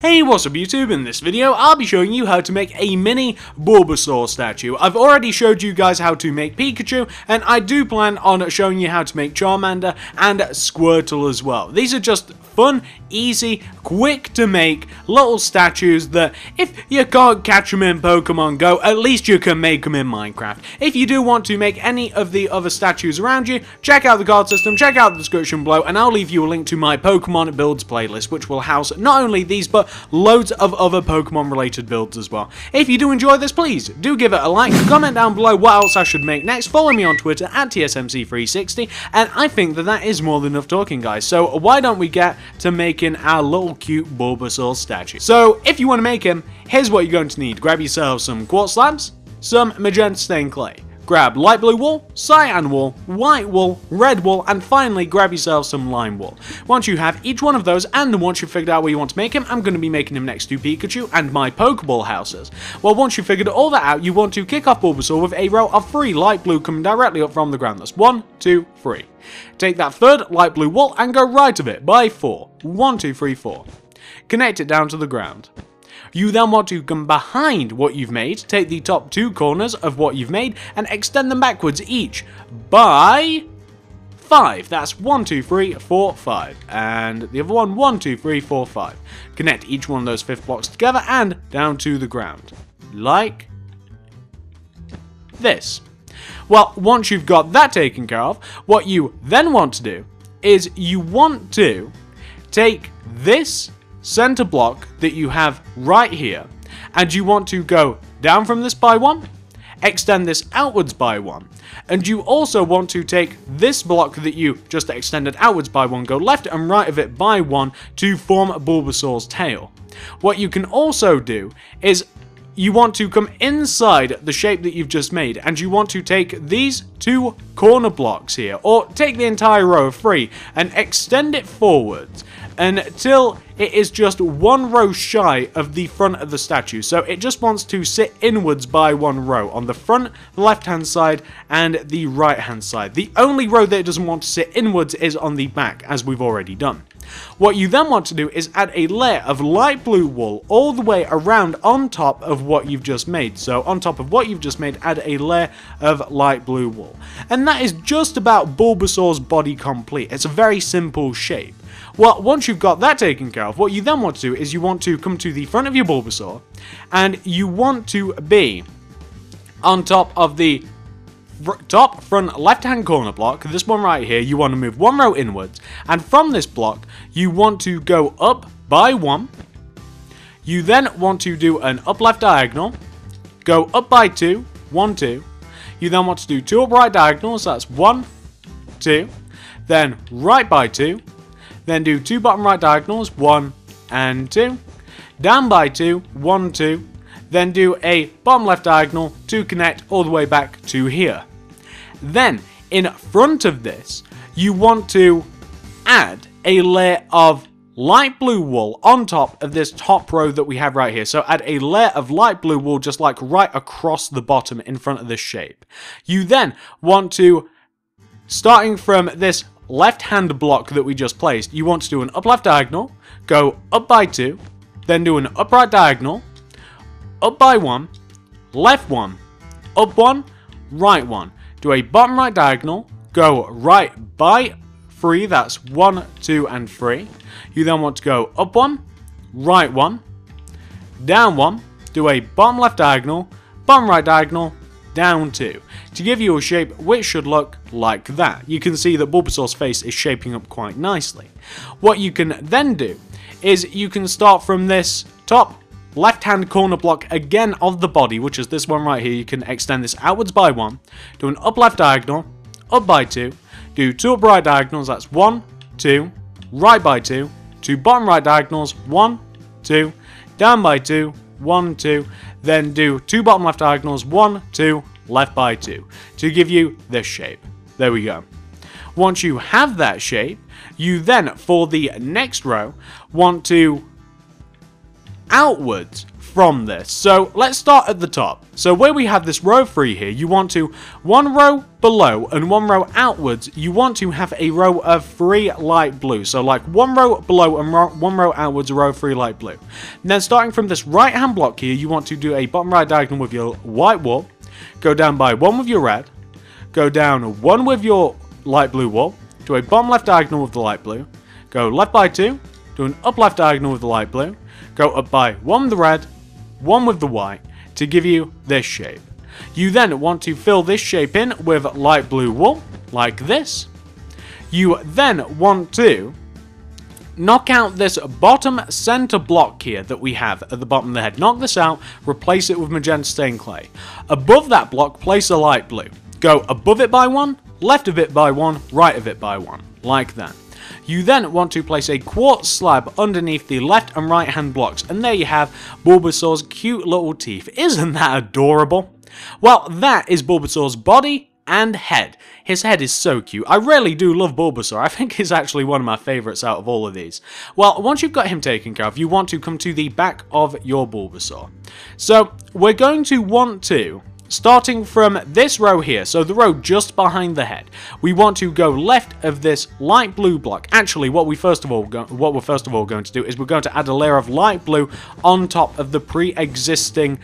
Hey, what's up YouTube? In this video, I'll be showing you how to make a mini Bulbasaur statue. I've already showed you guys how to make Pikachu, and I do plan on showing you how to make Charmander and Squirtle as well. These are just fun, easy, quick to make little statues that if you can't catch them in Pokemon Go, at least you can make them in Minecraft. If you do want to make any of the other statues around you, check out the card system, check out the description below, and I'll leave you a link to my Pokemon builds playlist, which will house not only these, but loads of other Pokemon related builds as well. If you do enjoy this, please do give it a like, comment down below what else I should make next, follow me on Twitter at TSMC360, and I think that is more than enough talking, guys. So why don't we get to making our little cute Bulbasaur statue. So if you want to make him, here's what you're going to need. Grab yourself some quartz slabs, some magenta stained clay. Grab light blue wool, cyan wool, white wool, red wool, and finally grab yourself some lime wool. Once you have each one of those, and once you've figured out where you want to make him, I'm going to be making him next to Pikachu and my Pokeball houses. Well, once you've figured all that out, you want to kick off Bulbasaur with a row of 3 light blue coming directly up from the ground. That's 1, 2, 3. Take that third light blue wool and go right of it by 4. 1, 2, 3, 4. Connect it down to the ground. You then want to come behind what you've made, take the top 2 corners of what you've made, and extend them backwards each by 5. That's 1, 2, 3, 4, 5. And the other one, 1, 2, 3, 4, 5. Connect each one of those 5th blocks together and down to the ground. Like this. Well, once you've got that taken care of, what you then want to do is you want to take this center block that you have right here, and you want to go down from this by 1, extend this outwards by 1, and you also want to take this block that you just extended outwards by 1, go left and right of it by 1 to form Bulbasaur's tail. What you can also do is you want to come inside the shape that you've just made, and you want to take these 2 corner blocks here, or take the entire row of 3 and extend it forwards until it is just 1 row shy of the front of the statue. So it just wants to sit inwards by 1 row on the front, left hand side, and the right hand side. The only row that it doesn't want to sit inwards is on the back, as we've already done. What you then want to do is add a layer of light blue wool all the way around on top of what you've just made. So on top of what you've just made, add a layer of light blue wool. And that is just about Bulbasaur's body complete. It's a very simple shape. Well, once you've got that taken care of, what you then want to do is you want to come to the front of your Bulbasaur, and you want to be on top of the top front left hand corner block, this one right here. You want to move 1 row inwards, and from this block you want to go up by 1. You then want to do an up left diagonal, go up by 2, 1, 2. You then want to do 2 up right diagonals, that's 1, 2, then right by 2, then do 2 bottom right diagonals, 1 and 2, down by 2, 1, 2, then do a bottom left diagonal to connect all the way back to here. Then, in front of this, you want to add a layer of light blue wool on top of this top row that we have right here. So add a layer of light blue wool just like right across the bottom in front of this shape. You then want to, starting from this left hand block that we just placed, you want to do an up left diagonal, go up by 2, then do an up right diagonal, up by 1, left 1, up 1, right 1. Do a bottom right diagonal, go right by 3, that's 1, 2, and 3. You then want to go up 1, right 1, down 1, do a bottom left diagonal, bottom right diagonal, down 2, to give you a shape which should look like that. You can see that Bulbasaur's face is shaping up quite nicely. What you can then do is you can start from this top left hand corner block again of the body, which is this one right here. You can extend this outwards by 1, do an up left diagonal, up by 2, do 2 up right diagonals, that's 1, 2, right by 2, 2 bottom right diagonals, 1, 2, down by 2, 1, 2, then do 2 bottom left diagonals, 1, 2, left by 2, to give you this shape. There we go. Once you have that shape, you then, for the next row, want to outwards from this. So let's start at the top. So where we have this row 3 here, you want to, one row below and one row outwards, you want to have a row of 3 light blue. So like one row below and one row outwards, a row of 3 light blue. And then starting from this right hand block here, you want to do a bottom right diagonal with your white wall, go down by 1 with your red, go down 1 with your light blue wall, do a bottom left diagonal with the light blue, go left by 2, do an up left diagonal with the light blue, go up by 1 with the red, 1 with the white, to give you this shape. You then want to fill this shape in with light blue wool, like this. You then want to knock out this bottom center block here that we have at the bottom of the head. Knock this out, replace it with magenta stained clay. Above that block, place a light blue. Go above it by 1, left of it by 1, right of it by 1, like that. You then want to place a quartz slab underneath the left and right hand blocks, and there you have Bulbasaur's cute little teeth. Isn't that adorable? Well, that is Bulbasaur's body and head. His head is so cute. I really do love Bulbasaur. I think he's actually one of my favourites out of all of these. Well, once you've got him taken care of, you want to come to the back of your Bulbasaur. So, we're going to want to, starting from this row here, so the row just behind the head, we want to go left of this light blue block. Actually, what we're first of all going to do is we're going to add a layer of light blue on top of the pre-existing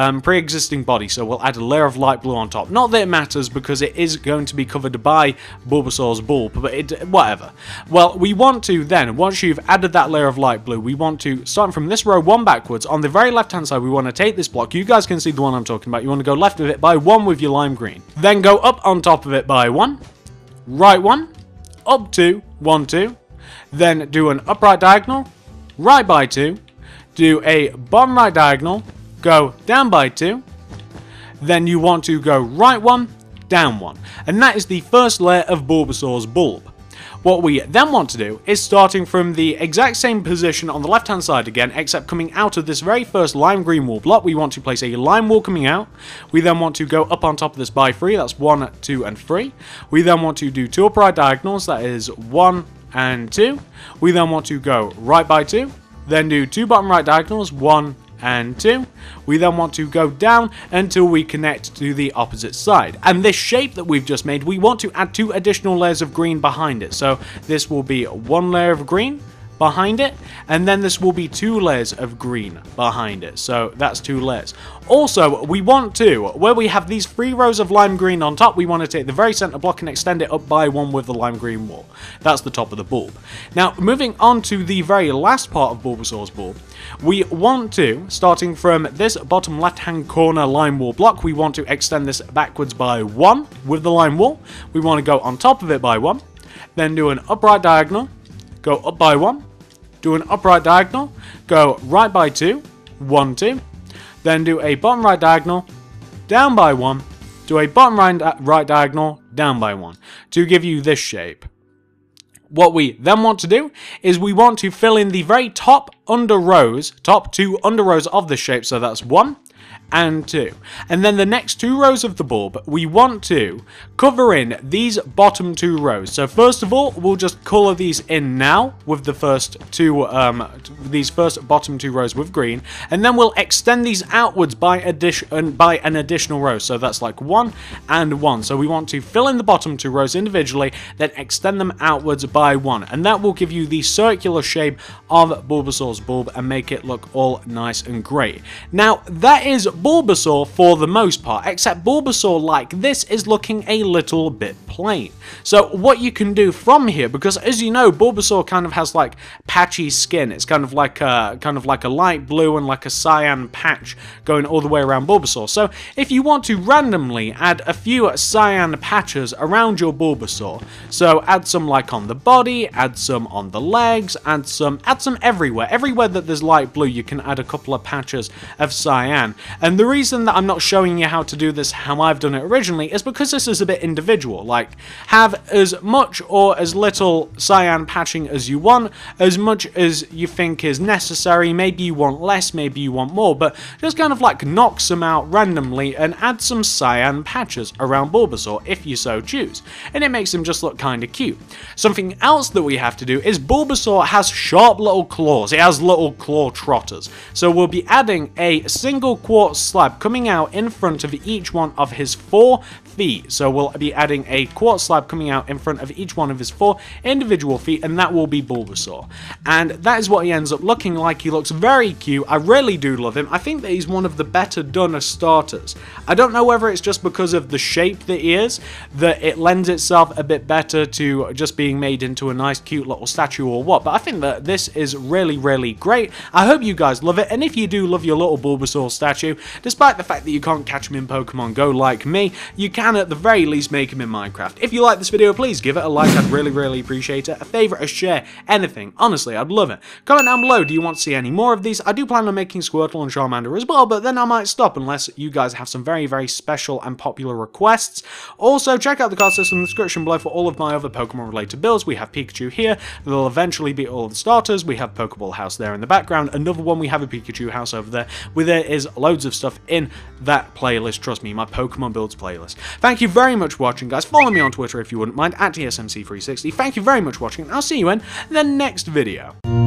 body. So we'll add a layer of light blue on top. Not that it matters because it is going to be covered by Bulbasaur's bulb, but whatever. Well, we want to then, once you've added that layer of light blue, we want to, starting from this row 1 backwards, on the very left hand side, we want to take this block. You guys can see the one I'm talking about. You want to go left of it by 1 with your lime green. Then go up on top of it by 1, right 1, up 2, 1, 2. Then do an upright diagonal, right by 2, do a bottom right diagonal, go down by 2, then you want to go right 1, down 1, and that is the first layer of Bulbasaur's bulb. What we then want to do is, starting from the exact same position on the left hand side again, except coming out of this very first lime green wall block, we want to place a lime wall coming out. We then want to go up on top of this by 3, that's 1, 2, and 3. We then want to do 2 upright diagonals, that is 1 and 2. We then want to go right by 2, then do 2 bottom right diagonals, 1 and 2. We then want to go down until we connect to the opposite side. And this shape that we've just made, we want to add 2 additional layers of green behind it. So this will be 1 layer of green behind it, and then this will be 2 layers of green behind it. So that's 2 layers. Also, we want to, where we have these 3 rows of lime green on top, we want to take the very center block and extend it up by 1 with the lime green wall. That's the top of the bulb. Now, moving on to the very last part of Bulbasaur's bulb, we want to, starting from this bottom left hand corner lime wall block, we want to extend this backwards by 1 with the lime wall. We want to go on top of it by 1, then do an upright diagonal, go up by 1, do an upright diagonal, go right by 2, 1, 2, then do a bottom right diagonal, down by 1, do a bottom right diagonal, down by 1, to give you this shape. What we then want to do is we want to fill in the very top 2 under rows of this shape, so that's 1 and 2. And then the next 2 rows of the bulb, we want to cover in these bottom 2 rows. So first of all, we'll just colour these in now with the first 2, these first bottom 2 rows with green, and then we'll extend these outwards by an additional row. So that's like 1 and 1. So we want to fill in the bottom 2 rows individually, then extend them outwards by 1, and that will give you the circular shape of Bulbasaur's bulb and make it look all nice and great. Now, that is Bulbasaur for the most part, except Bulbasaur like this is looking a little bit plain. So what you can do from here, because as you know, Bulbasaur kind of has like patchy skin. It's kind of like a light blue and like a cyan patch going all the way around Bulbasaur. So if you want to randomly add a few cyan patches around your Bulbasaur, so add some like on the body, add some on the legs, add some everywhere. Everywhere that there's light blue, you can add a couple of patches of cyan. And the reason that I'm not showing you how to do this how I've done it originally is because this is a bit individual. Like, have as much or as little cyan patching as you want, as much as you think is necessary. Maybe you want less, maybe you want more, but just kind of like knock some out randomly and add some cyan patches around Bulbasaur if you so choose, and it makes him just look kind of cute. Something else that we have to do is Bulbasaur has sharp little claws. It has little claw trotters, so we'll be adding a single quartz slab coming out in front of each one of his 4 feet. So we'll be adding a quartz slab coming out in front of each one of his 4 individual feet, and that will be Bulbasaur. And that is what he ends up looking like. He looks very cute. I really do love him. I think that he's one of the better done starters. I don't know whether it's just because of the shape that he is, that it lends itself a bit better to just being made into a nice cute little statue or what, but I think that this is really great. I hope you guys love it, and if you do love your little Bulbasaur statue, despite the fact that you can't catch him in Pokemon Go like me, you can at the very least make him in Minecraft. If you like this video, please give it a like. I'd really appreciate it. A favourite, a share, anything. Honestly, I'd love it. Comment down below, do you want to see any more of these? I do plan on making Squirtle and Charmander as well, but then I might stop unless you guys have some very special and popular requests. Also, check out the card system in the description below for all of my other Pokemon related builds. We have Pikachu here, there'll eventually be all of the starters. We have Pokeball House there in the background. Another one, we have a Pikachu house over there, where there is loads of stuff in that playlist. Trust me, my Pokemon builds playlist. Thank you very much for watching, guys. Follow me on Twitter if you wouldn't mind, at TSMC360. Thank you very much for watching, and I'll see you in the next video.